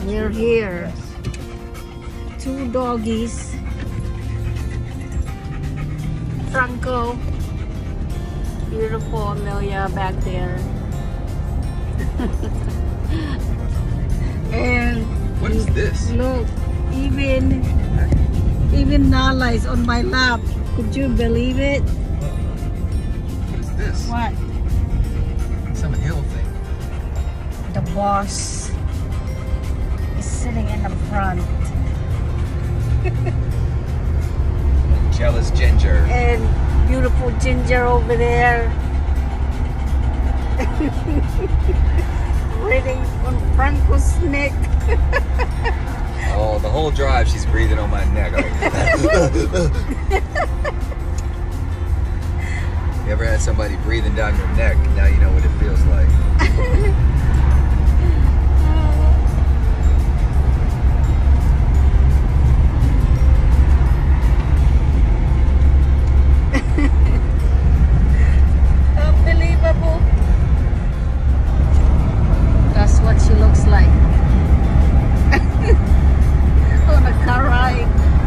We're here. 2 doggies. Franco. Beautiful Amelia back there. And what is this? Look, even Nala is on my lap. Could you believe it? What is this? What? Some hill thing. The boss is sitting in the front. Jealous Ginger. And beautiful Ginger over there. Reading on Franco's neck. Oh, the whole drive she's breathing on my neck. You ever had somebody breathing down your neck? Now you know what it feels like. Unbelievable. That's what she looks like. On a car ride.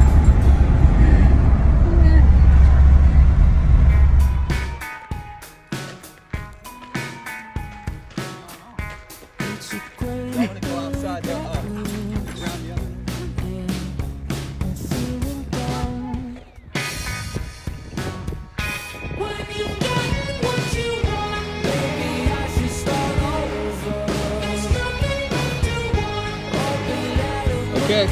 Okay.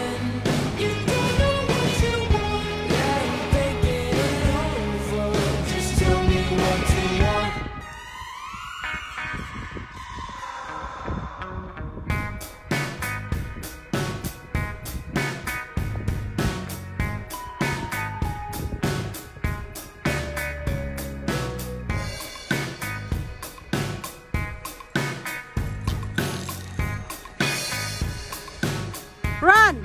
Run!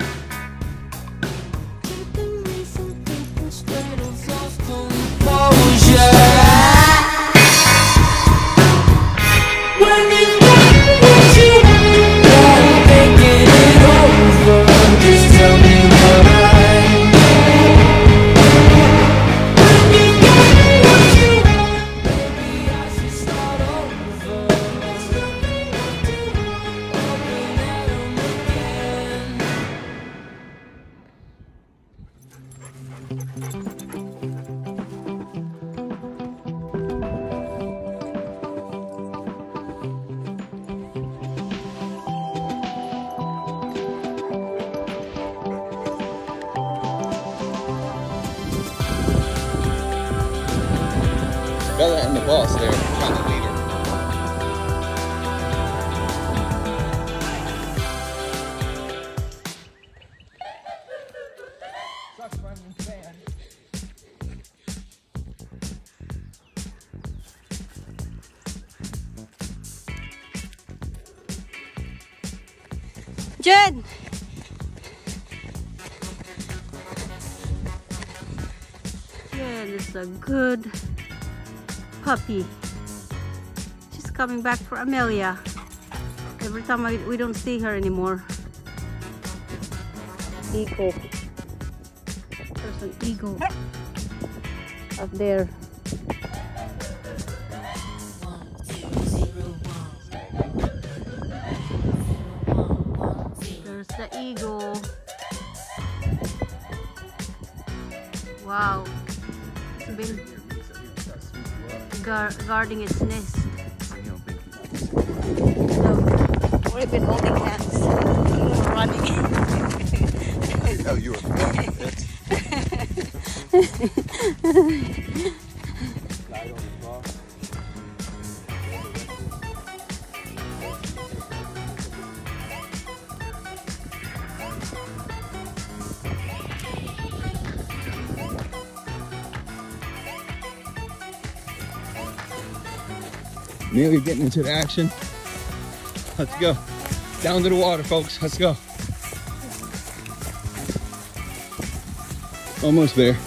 Bella and the boss there trying to lead her. Jen! Jen is a good puppy. She's coming back for Amelia. Every time we don't see her anymore. Eagle. There's an eagle up there. There's the eagle. Wow. It's been guarding its nest. So, we've been holding hands. Running. Oh, you were flying it. Amelia getting into the action. Let's go. Down to the water, folks. Let's go. Almost there.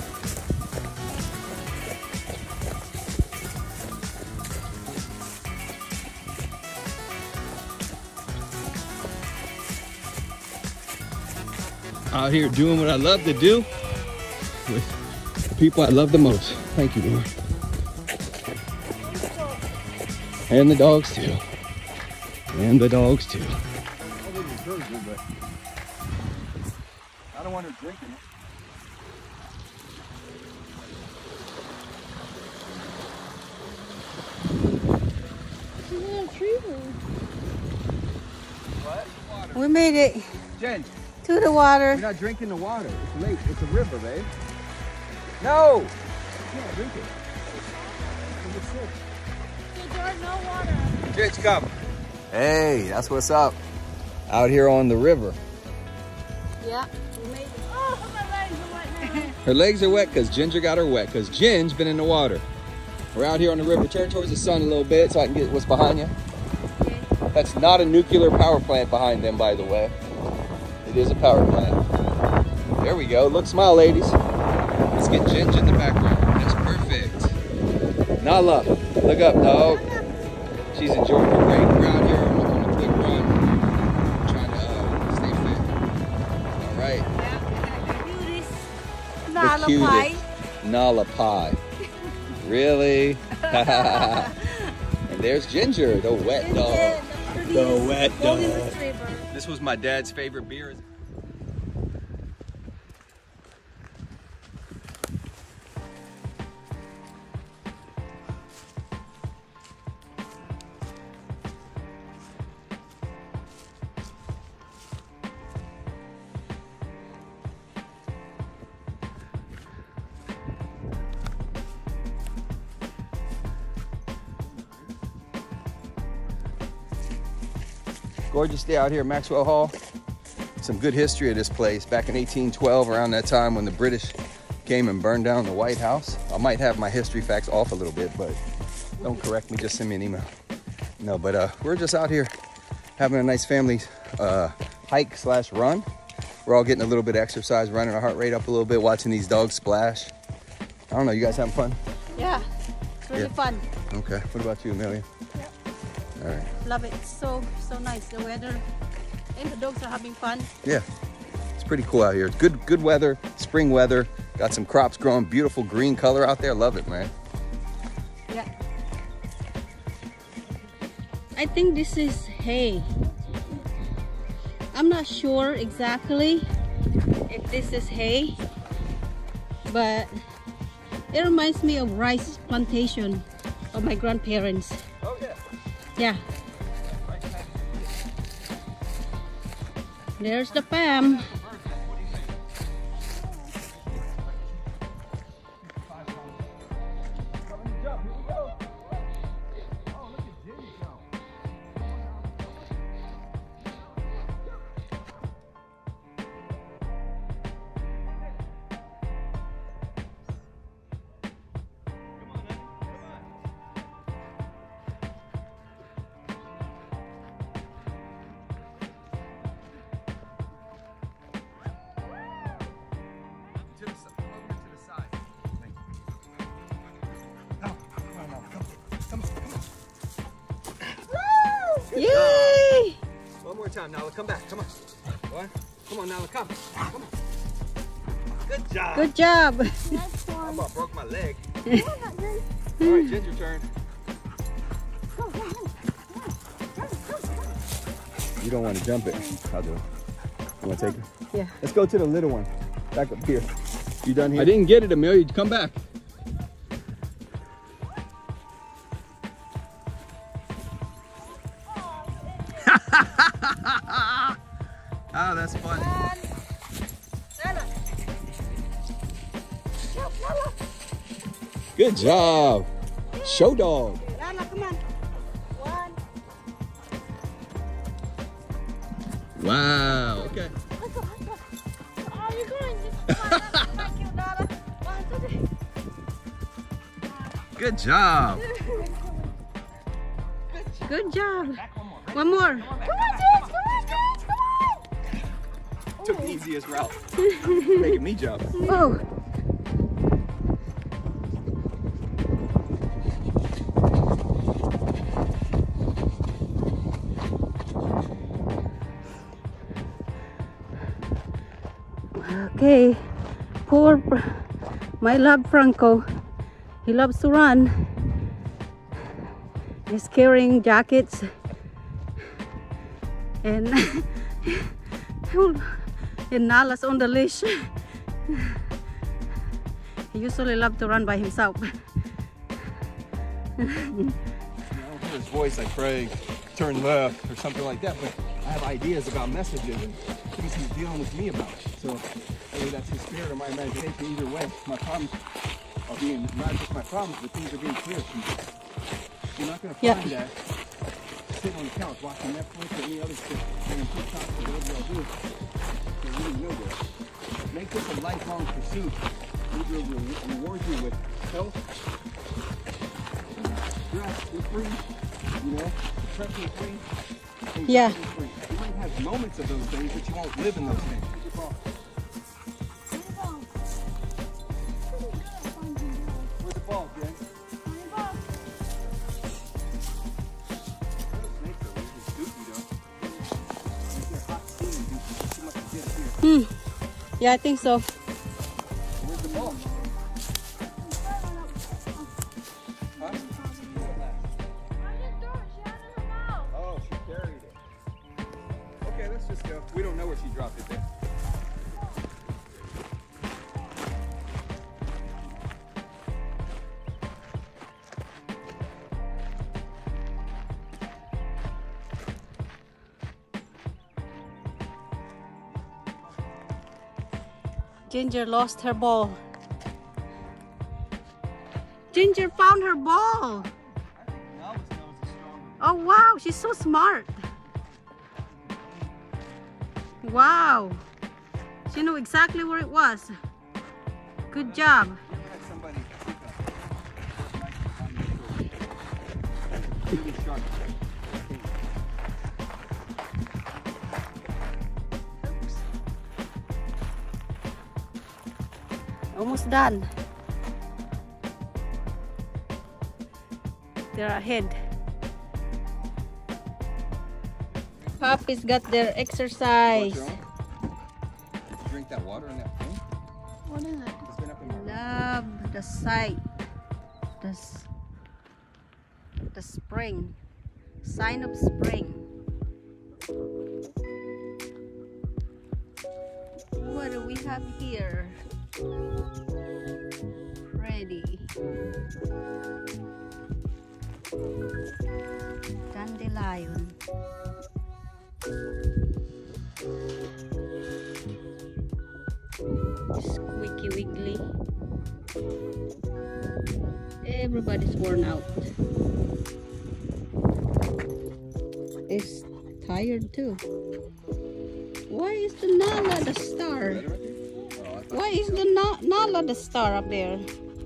Out here doing what I love to do with the people I love the most. Thank you, Lord. And the dogs too. And the dogs too. I don't want her drinking it. We made it Jen, to the water. you're not drinking the water. It's lake. It's a river, babe. No! You can't drink it. There's no water. Jen, come. Hey, that's what's up. Out here on the river. Yeah, we made it. Oh, my legs are wet now. Her legs are wet because Ginger got her wet because Jen's been in the water. We're out here on the river. Turn towards the sun a little bit so I can get what's behind you. Okay. That's not a nuclear power plant behind them, by the way. It is a power plant. There we go. Look, smile, ladies. Let's get Ginger in the background. That's perfect. Nala, look up, dog. She's enjoying her break. We're out here on a quick run, trying to stay fit. All right. Nala cutest. pie. Nala pie. Really? And there's Ginger, the wet dog. The wet dog. This was my dad's favorite beer. Gorgeous day out here at Maxwell Hall. Some good history of this place. Back in 1812, around that time when the British came and burned down the White House. I might have my history facts off a little bit, but don't correct me, just send me an email. No, but we're just out here having a nice family hike slash run. We're all getting a little bit of exercise, running our heart rate up a little bit, watching these dogs splash. I don't know, you guys having fun? Yeah, it's really fun. Okay, what about you, Amelia? Yep. All right. Love it. So nice. The weather and the dogs are having fun. Yeah, it's pretty cool out here. Good weather, spring weather. Got some crops growing, beautiful green color out there. Love it, man. Yeah. I think this is hay. I'm not sure exactly if this is hay, but it reminds me of rice plantation of my grandparents. Oh yeah. Yeah. There's the Pam. Yay! One more time, Nala. Come back. Come on. Come on, Nala. Come. Come on. Good job. Good job. I about broke my leg. All right, Ginger turn. You don't want to jump it. I'll do it. You want to take her? Yeah. Let's go to the little one. Back up here. You done here? I didn't get it, Amelia. Come back. Oh, that's fun. Good job. Show dog. Lala, come on. One. Wow. Okay. Let's go. Oh, you're going. Thank you, Lala. 1, 2, 3. Good job. Good job. One more. Come on, James. Come on, James. Come on. Took the easiest route. Making me jump. Oh. Okay, poor my love Franco. He loves to run. He's carrying jackets and Nala's on the leash. He usually loves to run by himself. I don't hear his voice like Craig, turn left or something like that, but I have ideas about messages and things he's dealing with me about. So maybe that's his spirit or my imagination. Either way, my problems are being, not just my problems, but things are being clear to me. You're not going to find that sitting on the couch watching Netflix or any other shit, and TikTok or whatever y'all do. You really know that. Make this a lifelong pursuit. It will reward you with health, stress-free, you know, depression-free. Yeah. You might have moments of those things, but you won't live in those things. Where's the ball, Jen? Yeah, I think so. Where's the ball? Huh? Oh, she carried it. Okay, let's just go. We don't know where she dropped it there. Ginger lost her ball. Ginger found her ball. Oh wow, she's so smart. Wow. She knew exactly where it was. Good job. Almost done. They're ahead. Puppies got their exercise. Drink that water in that thing. What is it? Love the sight. The spring. Sign of spring. What do we have here? Ready. Dandelion. Squeaky wiggly. Everybody's worn out. Is tired too. Why is the Nala the star? Why is the Nala the star up there?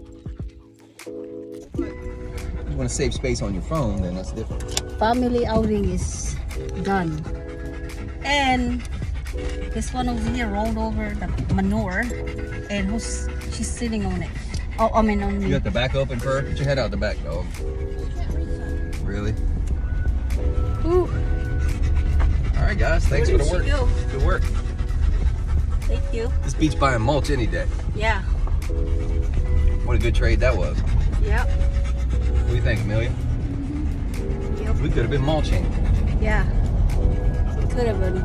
If you want to save space on your phone, then that's different. Family outing is done. And this one over here rolled over the manure. And she's sitting on it. Oh, I mean on me. You got the back open, Fur? Put your head out the back, dog. Really? Ooh. All right, guys. Thanks for the work. Good work. Thank you. This beats buying mulch any day. Yeah. What a good trade that was. Yep. What do you think, Amelia? Yep. We could have been mulching. Yeah. Could have been.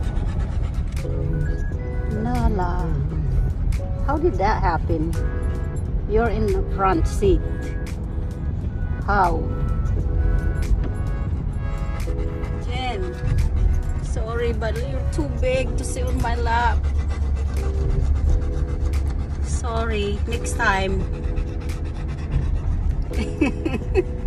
Nala. How did that happen? You're in the front seat. How? Jen. Sorry, but you're too big to sit on my lap. Sorry, next time.